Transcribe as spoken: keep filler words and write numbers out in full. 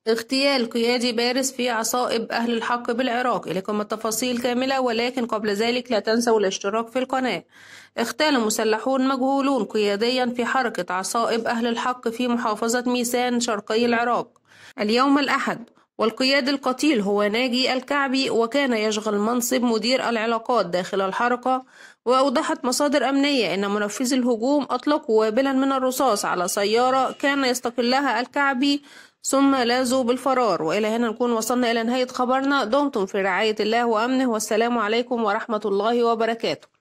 اغتيال قيادي بارز في عصائب أهل الحق بالعراق. إليكم التفاصيل كاملة، ولكن قبل ذلك لا تنسوا الاشتراك في القناة. اغتال مسلحون مجهولون قياديا في حركة عصائب أهل الحق في محافظة ميسان شرقي العراق اليوم الأحد، والقيادي القتيل هو ناجي الكعبي، وكان يشغل منصب مدير العلاقات داخل الحركة. وأوضحت مصادر أمنية أن منفذي الهجوم أطلقوا وابلا من الرصاص على سيارة كان يستقلها الكعبي ثم لاذوا بالفرار. وإلى هنا نكون وصلنا إلى نهاية خبرنا. دمتم في رعاية الله وأمنه، والسلام عليكم ورحمة الله وبركاته.